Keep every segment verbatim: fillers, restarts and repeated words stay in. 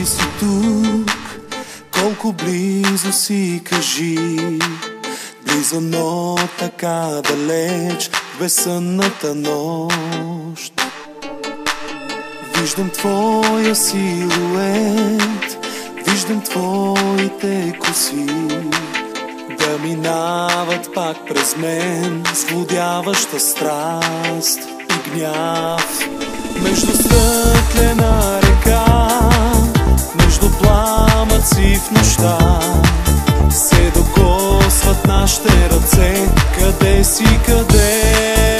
си тук, колко близо си, кажи. Близо, но така далеч, безсънната нощ. Виждам твоя силует, виждам твоите коси да минават пак през мен, злодяваща страст и гняв. Между стъклена река, между пламъци в нощта, се докосват нашите ръце. Къде си, къде?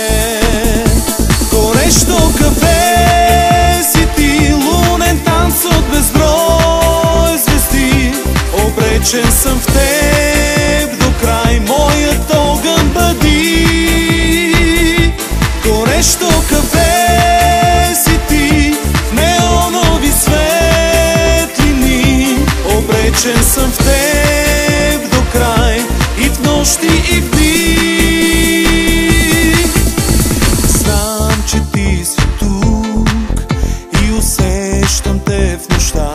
Горещо кафе си ти, лунен танц от безброй звезди. Обречен съм в теб до край, моят огън бъди. Горещо кафе си ти, в неонови светлини. Обречен съм в теб до край, и в нощи, и в дни. Знам, че ти си тук и усещам те в нощта.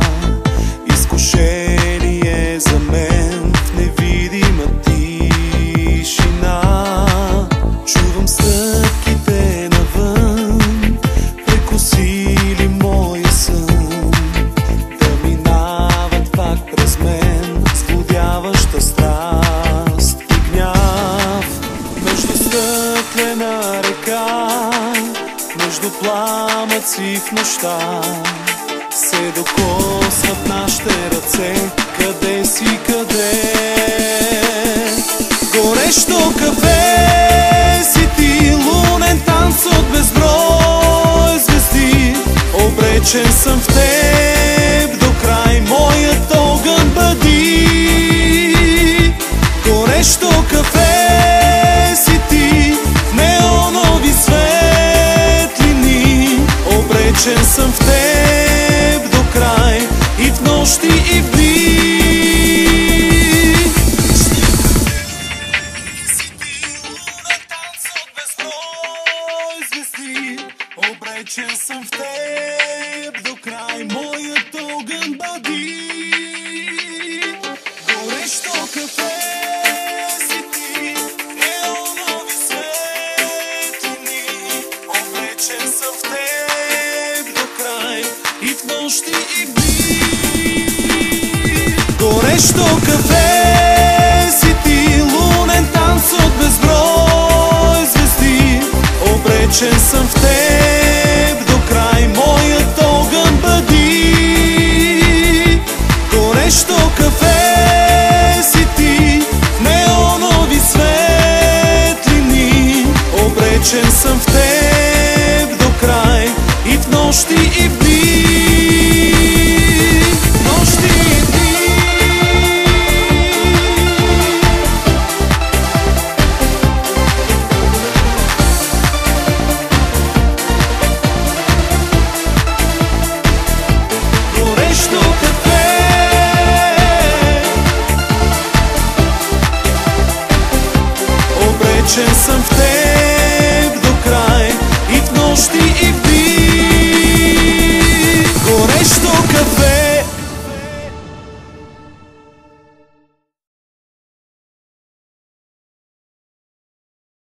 Изкушение за мен в невидима тишина. Чувам стъпките навън, прекосили моя сън, да минават пак през мен, злодяваща страст и гняв. Между стъклена река, между пламъци в нощта, се докосват нашите ръце. Къде си, къде? Горещо кафе си ти, лунен танц от безброй звезди. Обречен съм в теб до край, моят огън бъди. Горещо кафе си ти, в неонови светлини. Обречен съм в теб до край, и в нощи, и в дни. Обречен съм в теб до край, моят огън бъди. Горещо кафе си ти, неонови светлини. Обречен съм в теб до край, и в нощи, и в дни. Горещо кафе си ти, лунен танц от безброй звезди. Обречен съм в теб до край, моят огън бъди. Горещо кафе си ти, в неонови светлини. Обречен съм в теб до край, и в нощи, и в дни. Нощи и дни. Горещо кафе, обречен съм в теб.